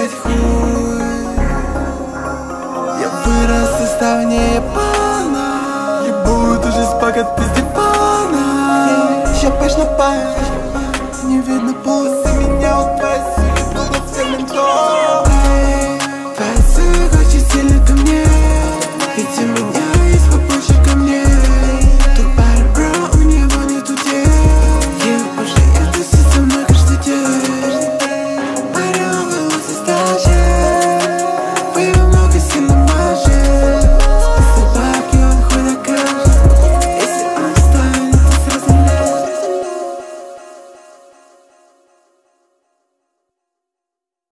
блять, хуй. Я вырос в составе пана. Ебут уже спагат без дивана. Щапаешь на память, не видно пульса. Меня вот твоя сила полноценным дом. Твоя сука очень сильно ко мне, ведь у меня